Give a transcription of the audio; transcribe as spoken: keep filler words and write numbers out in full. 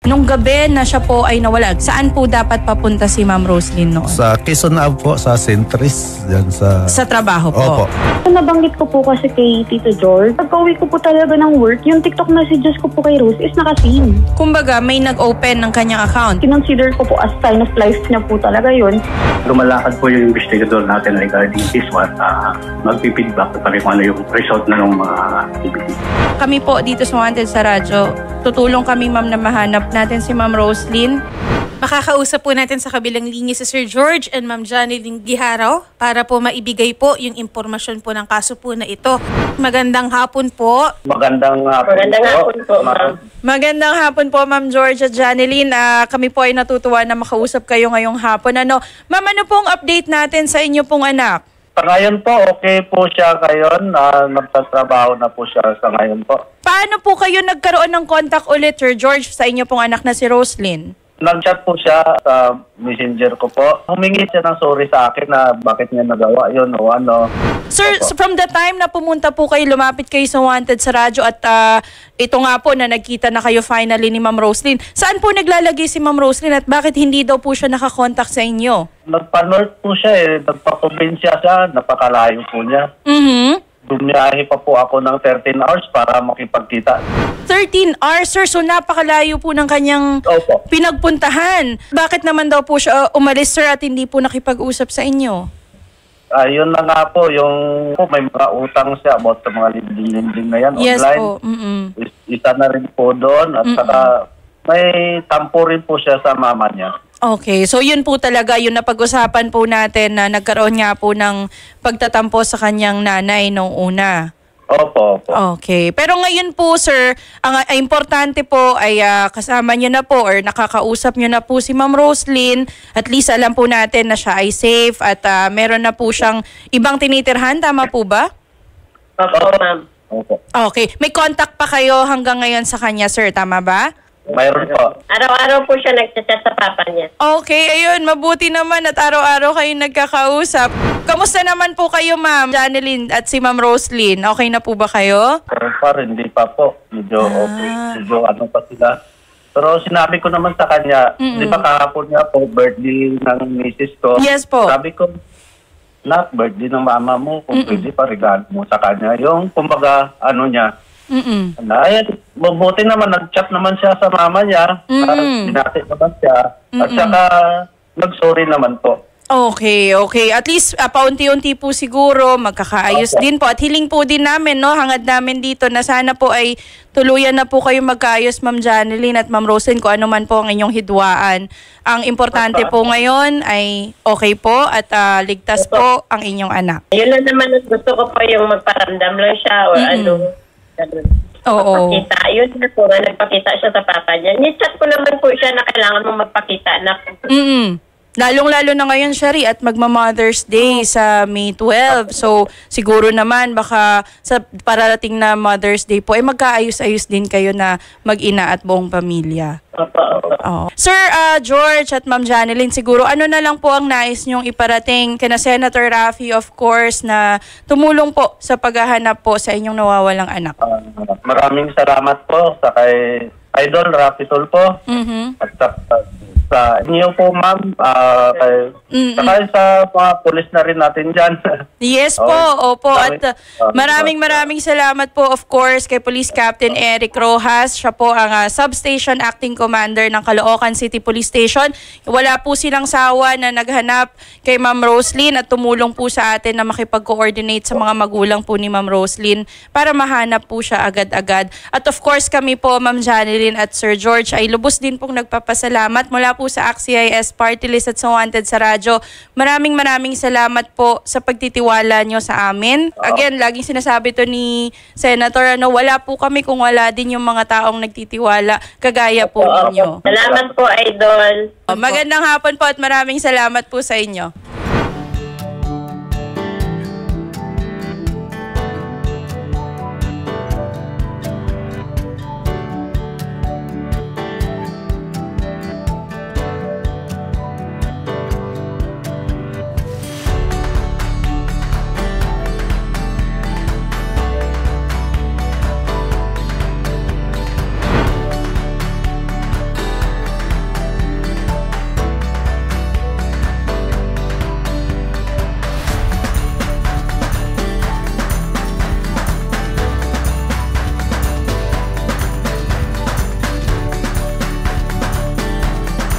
Nung gabi na siya po ay nawala, saan po dapat papunta si Ma'am Roslyn noon? Sa Quezon Ave po, sa Centris. Yan sa... Sa trabaho po? Opo. Nabanggit ko po kasi kay Tito George, pagka-uwi ko po talaga ng work, yung TikTok messages ko po kay Rose is naka-seen. Kumbaga, may nag-open ng kanyang account. Kinonsider ko po as sign of life na po talaga yun. Lumalakad po yung investigador natin regarding this one. Uh, Magpipidback pa rin kung ano yung result na ng mga activities. Kami po dito sa Wanted sa Radyo, tutulong kami ma'am na mahanap natin si Ma'am Roslyn. Makakausap po natin sa kabilang linya si Sir George and Ma'am Janeline Giharaw para po maibigay po yung impormasyon po ng kaso po na ito. Magandang hapon po. Magandang hapon Magandang po. hapon po, ma'am. Magandang hapon po Ma'am George at Janeline. Uh, kami po ay natutuwa na makausap kayo ngayong hapon. Ano, Ma'am, ano pong update natin sa inyo pong anak? Sa ngayon po, okay po siya ngayon. Uh, Nagtatrabaho na po siya sa ngayon po. Paano po kayo nagkaroon ng contact ulit, Sir George, sa inyo pong anak na si Roslyn? Nag-chat po siya sa messenger ko po. Humingi siya ng sorry sa akin na bakit niya nagawa yun o ano. Sir, so from the time na pumunta po kayo, lumapit kayo sa Wanted sa radyo at uh, ito nga po na nagkita na kayo finally ni Ma'am Roslyn, saan po naglalagay si Ma'am Roslyn at bakit hindi daw po siya nakakontakt sa inyo? Nagpa-north po siya eh. Nagpa-probinsya siya. Napakalayo po niya. Mm-hmm. Bumiyahe pa po ako ng thirteen hours para makipagkita. thirteen hours, sir. So napakalayo po ng kanyang Opo. pinagpuntahan. Bakit naman daw po siya uh, umalis, sir, at hindi po nakipag-usap sa inyo? Ayun na nga po, yung po, may mga utang siya about sa mga linding-linding na yan Yes online. po. Mm-mm. Is- Isa na rin po doon at Mm-mm. saka may tampo rin po siya sa mama niya. Okay, so yun po talaga yung napag-usapan po natin na nagkaroon nga po ng pagtatampo sa kanyang nanay nung una. Opo, opo. Okay, pero ngayon po sir, ang uh, importante po ay uh, kasama nyo na po or nakakausap nyo na po si Ma'am Roslyn. At least alam po natin na siya ay safe at uh, meron na po siyang ibang tinitirhan, tama po ba? Opo, ma'am. Opo. Okay, may contact pa kayo hanggang ngayon sa kanya sir, tama ba? Mayroon po. Araw-araw po siya nagchat sa papa niya. Okay, ayun, mabuti naman at araw-araw kayo nagkakausap. Kamusta naman po kayo, Ma'am Janeline at si Ma'am Roslyn? Okay na po ba kayo? Pero pa rin, hindi pa po. Medyo Ah. okay. Medyo ano pa sila. Pero sinabi ko naman sa kanya, Mm-mm. di ba kahapon niya po, birthday ng misis ko. Yes po. Sabi ko, nak, birthday ng mama mo, kung Mm-mm. pwede pa, regalo mo sa kanya. Yung, kumbaga, ano niya, Mm-mm. Ayan, mabuti naman, nag-chat naman siya sa mama niya. Mm. Uh, Binati naman siya. At Mm-mm. saka, nag-sorry naman po. Okay, okay. At least uh, paunti-unti po siguro magkakaayos Okay. din po. At hiling po din namin, no, hangad namin dito na sana po ay tuluyan na po kayo magkaayos, Ma'am Janeline at Ma'am Roslyn, kung ano man po ang inyong hidwaan. Ang importante po ngayon ay okay po at uh, ligtas po ang inyong anak. Yun lang naman ang gusto ko pa yung magparamdam lang siya or Mm-mm. ano. Ganun. Oo. Magpakita. Yun na po nga, nagpakita siya sa papa niya. Ni-chat ko naman po siya na kailangan mo magpakita na. Mm-mm. Lalong-lalo na ngayon, Shari, at magma-Mother's Day sa May twelfth. So, siguro naman baka sa pararating na Mother's Day po, ay magkaayos-ayos din kayo na mag-ina at buong pamilya. Opo, opo. Oo. Sir uh, George at Ma'am Janeline, siguro ano na lang po ang nais niyong iparating kina Senator Raffy, of course, na tumulong po sa paghahanap po sa inyong nawawalang anak. Uh, maraming salamat po sa kay Idol Raffy Tulfo. Mhm. At sa, sa inyo po, ma'am. Uh, kay, Mm-mm. saka sa mga pulis na rin natin dyan. Yes po, Okay. opo. At uh, Maraming- maraming maraming salamat po, of course, kay Police Captain Eric Rojas. Siya po ang uh, Substation Acting Commander ng Caloocan City Police Station. Wala po silang sawa na naghanap kay Ma'am Roslyn at tumulong po sa atin na makipag-coordinate sa mga magulang po ni Ma'am Roslyn para mahanap po siya agad-agad. At of course, kami po, Ma'am Janeline at Sir George, ay lubos din pong nagpapasalamat mula po sa A C C I S Party List at sa Wanted sa Radyo. Maraming maraming salamat po sa pagtitiwala nyo sa amin. Again, laging sinasabi to ni Senator, ano, wala po kami kung wala din yung mga taong nagtitiwala kagaya po ninyo. Salamat po, Idol. Magandang hapon po at maraming salamat po sa inyo.